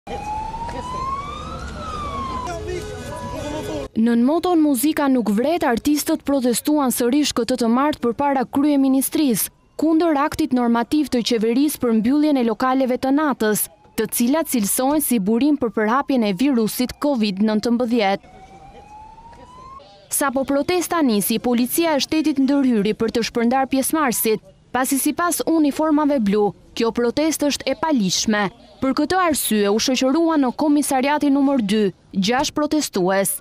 Nën moton Muzika nuk vret, artistët protestuan sërish këtë të martë përpara kryeministrisë, kundër aktit normativ të qeverisë për mbylljen e lokaleve të natës, të cilat cilësohen si burim për përhapjen e virusit COVID-19. Sapo protesta nisi, policia e shtetit ndërhyri për të shpërndar pjesëmarrësit, pasi sipas uniformave blu, kjo protestë është e palishme. Për këtë arsye u shoqëruan në komisariatin numër 2, 6 protestues.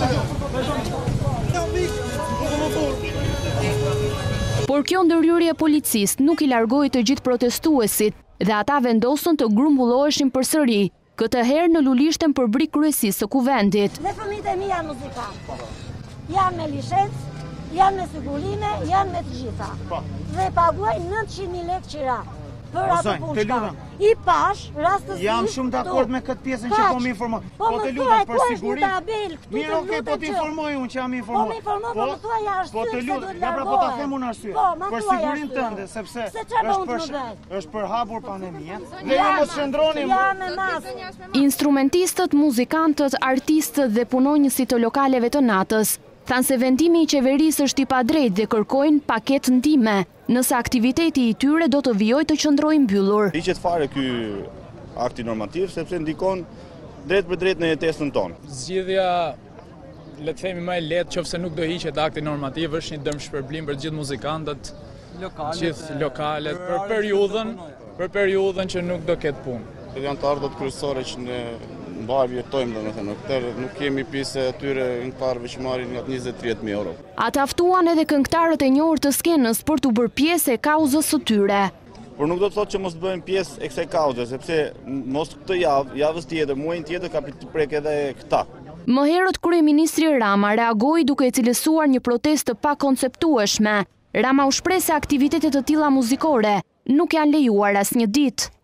Por kjo ndërhyrje e policisë nuk i largoi të gjithë protestuesit dhe ata vendosën të grumbulloheshin përsëri, këtë herë në Lulishten për brik kryesisë së kuvendit. Dhe fëmijët e mi janë muzikantë. Janë me licencë, janë me sigurime, janë me të gjitha. Dhe paguaj 900.000 lekë qira. Për atë punçka. I pash, rastësisht... Jam shumë dakord me këtë pjesën që po më informoj. Po të lutem për sigurim. Mirë, okay, po të informoj unë që jam informuar. Po më informoj, po më thuaj arsye. Po të lutem, ja pra po ta them unë arsye. Për sigurim tënde, sepse është përhapur pandemia. Dhe ju mos qëndroni. Ja me masë. Instrumentistët, muzikantët, artistët dhe punonjësit të lokaleve të natës thanë se vendimi i qeverisë është i padrejtë dhe kërkojnë paketë ndihme, nëse aktiviteti i tyre do të vijojë të qëndrojë mbyllur. Hiqet fare ky akti normativ sepse ndikon drejt për drejt në jetesën tonë. Zgjidhja, le të themi më e lehtë, qofse nuk do hiqet akti normativ, është një dëmshpërblim për gjithë muzikantët, gjithë lokalet, për periudhën që nuk do ketë punë. Janë të ardhët kryesore që në mbarë jetojmë, domethënë, këtër nuk kemi pjesë atyre këngëtarëve që marrin nga 20-30.000 euro. Ata ftuan edhe këngëtarët e njohur të skenës për të bërë pjesë e kauzës së tyre. Por nuk do të thotë që mos të bëjmë pjesë e kësaj kauze, sepse mos këtë javës tjetër, muajin tjetër ka të prek edhe këta. Më herët kryeministri Rama reagoi duke e cilësuar një protestë të pakonceptueshme. Rama u shpreh se aktivitetet të tilla muzikore nuk janë lejuar asnjë ditë.